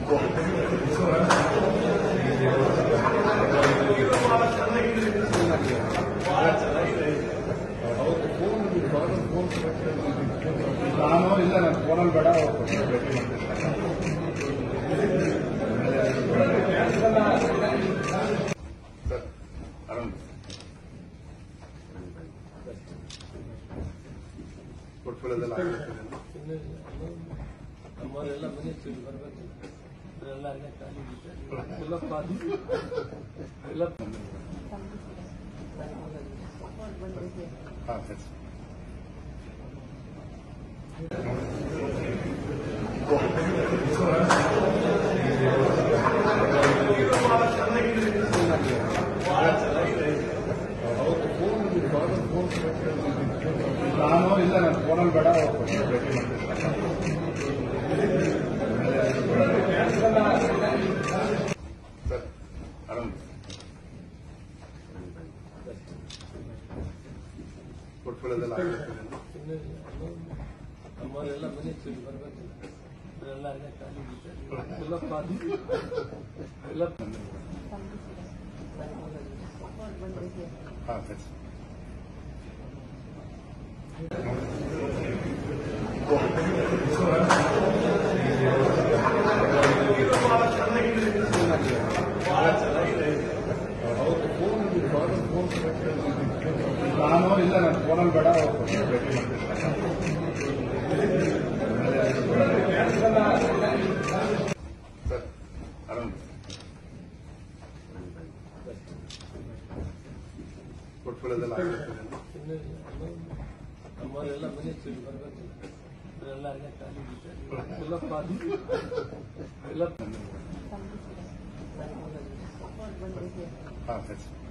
ನಾನು ಇಲ್ಲ ನನ್ನ ಫೋನಲ್ಲಿ ಬೇಡ ಭೇಟಿ ಮಾಡ್ತೀನಿ. ಸರ್ ಅರುಣ್ ಪೋರ್ಟ್ಫೋಲಿಯೋದೆಲ್ಲ ನಮ್ಮವರೆಲ್ಲ ಮನೆ ತಿಳಿ ಬರ್ಬೇಕು. ಎಲ್ಲ ಅಲ್ಲೇ ಖಾಲಿ ಎಲ್ಲ ಹಾಂ ಸರ್ ನಾನು ಇಲ್ಲ ನನ್ನ ಫೋನಲ್ಲಿ ಬೇಡ ಭೇಟಿ ಮಾಡ್ತೀನಿ. ಸರ್ ಅರುಣ್ ಪೋರ್ಟ್ಫೋಲಿಯೋದೆಲ್ಲ ನಮ್ಮವರೆಲ್ಲ ಮನೆ ತಿಳಿ ಬರ್ಬೇಕು. ಎಲ್ಲ ಅಲ್ಲೇ ಖಾಲಿ ಎಲ್ಲ ಹಾಂ ಸರ್ ನಾನು ಇಲ್ಲ ನನ್ನ ಫೋನಲ್ಲಿ ಬೇಡ ಭೇಟಿ ಮಾಡ್ತೀನಿ. ಸರ್ ಅರುಣ್ ಪೋರ್ಟ್ಫೋಲಿಯೋದೆಲ್ಲ ನಮ್ಮವರೆಲ್ಲ ಮನೆ ತಿಳಿ ಬರ್ಬೇಕು. ಎಲ್ಲ ಅಲ್ಲೇ ಖಾಲಿ ಎಲ್ಲ ಹಾಂ ಸರ್